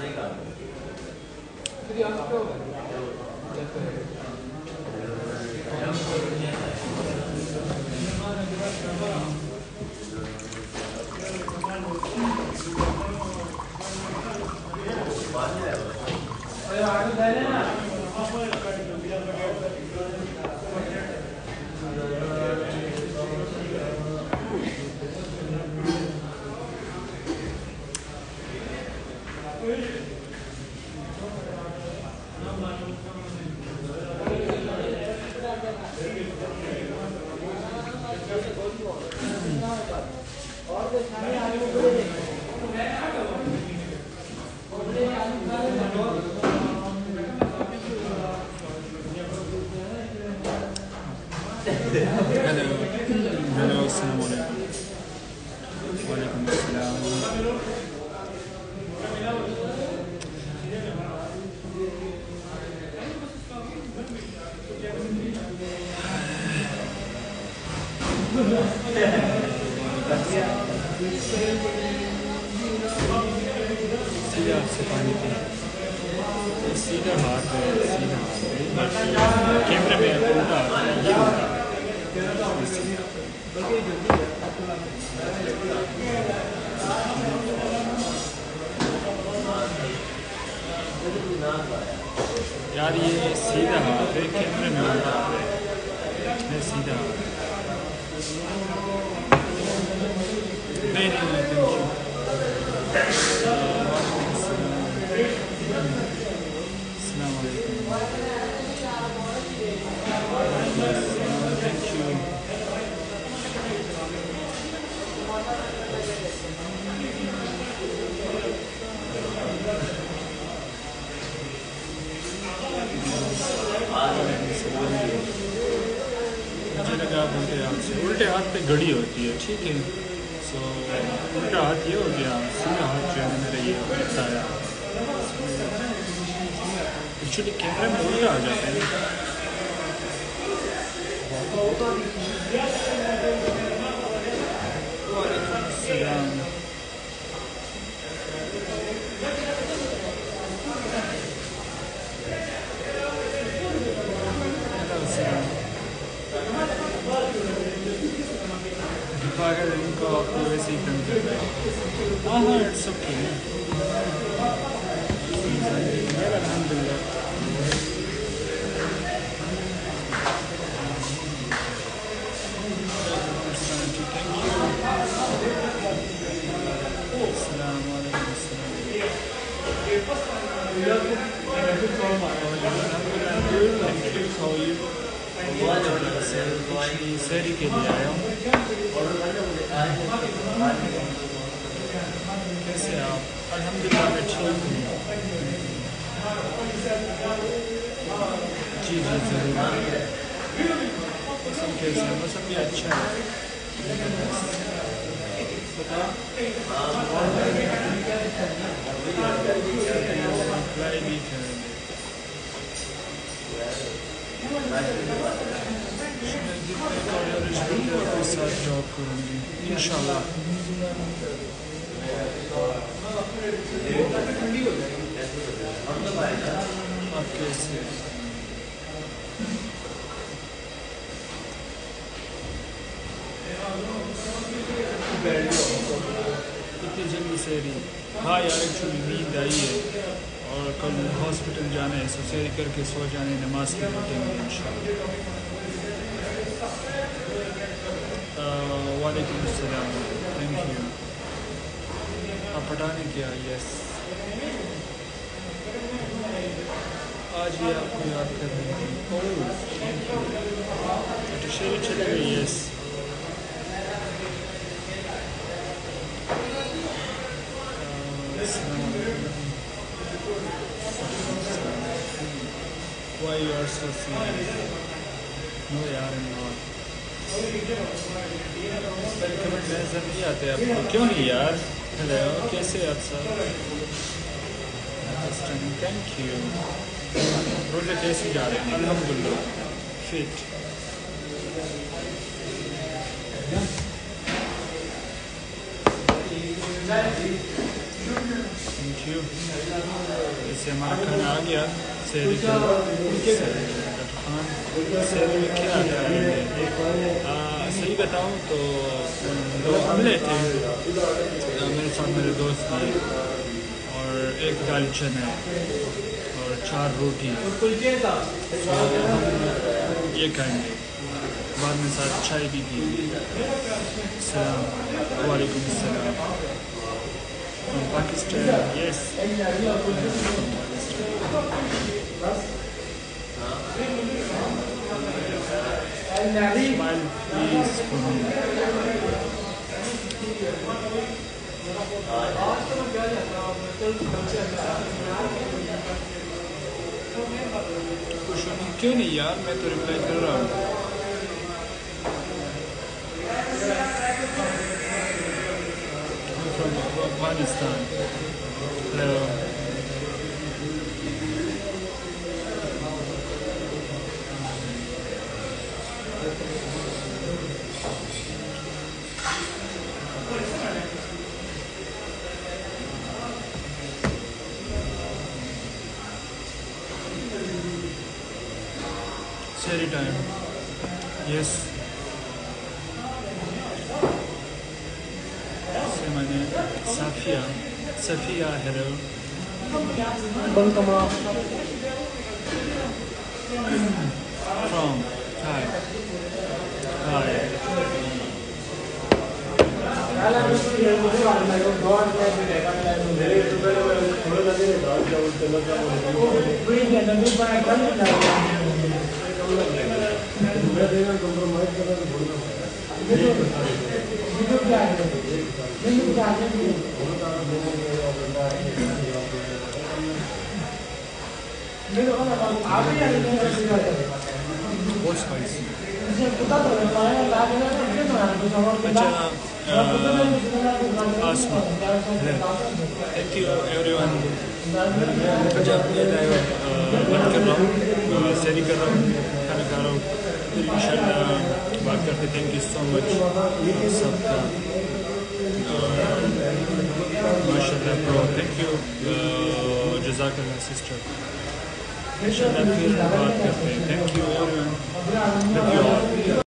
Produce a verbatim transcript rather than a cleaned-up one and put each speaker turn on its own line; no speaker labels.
यार ये सीधा हाथ है, कैमरे में उल्टा है, ये सीधा हाथ नहीं नहीं नहीं अस्सलाम वालेकुम, थैंक यू। मुझे लगा आप उल्टे हाथ से, उल्टे हाथ पे घड़ी होती है, ठीक है। सो उल्टा हाथ ये हो गया, सीधा हाथ जो है मेरा ये बताया। एक्चुअली कैमरे में उल्टा आ जाता है। अगर इनको आपको वैसे ही तंग कर रहे हैं, हाँ हाँ इट्स ओके। अल्हम्दुलिल्लाह शहरी के लिए आया हूँ। कैसे आप? अल्हम्दुलिल्लाह मैं ठीक हूँ। जी जी ज़रूर। मौसम कैसे है? मौसम भी अच्छा है। अप्लाई भी करेंगे। जितने साथ जॉब करूँगी इंशाल्लाह। आप कैसे? इतनी जल्दी सेहरी? हाँ यार एक्चुअली नींद आई है और कल हॉस्पिटल जाना है, सो सेहरी करके सो जाने, नमाज के बैठेंगे इंशाल्लाह। वालेकुम अस्सलाम, थैंक यू। आप पढ़ाने क्या? यस, आज भी आपको याद कर रही थी। Oh thank you. अच्छा शेरी चल रही? Yes. Why you are so serious? No यार not. कमेंट नजर नहीं आते आपको? क्यों नहीं यार? हेलो कैसे आप सब? Thank you. रोज़े कैसे जा रहे हैं? अल्हम्दुलिल्लाह फिट। Thank you. you. इससे हमारा खाना आ गया शहरी का खान। शहरी में क्या आता है? सही बताऊँ तो दो आमले थे मेरे साथ, मेरे दोस्त ने, और एक दाल चना और चार रोटी। तो हम ये खाएंगे, बाद में साथ चाय भी पिएंगे। सलाम वालेकुम सलाम। From Pakistan, yes. Smile please for me. खुश होनी क्यों नहीं यार, मैं तो रिप्लाई कर रहा हूँ। From Afghanistan. Hello. Seri time. Yes. Say my name. Safia. Safia, hello. From. Hi. Hi. What's spicy? Asma. Thank you everyone. अच्छा ये लाइव बंद कर रहा हूँ, सैरी कर रहा हूँ, खाना खा रहा हूँ, फिर इंशाल्लाह बात करते। थैंक यू सो मच सबका, माशाल्लाह ब्रो, थैंक यू, जज़ाकल्लाह सिस्टर। इंशाल्लाह फिर बात करते हैं। Thank you everyone, love you all.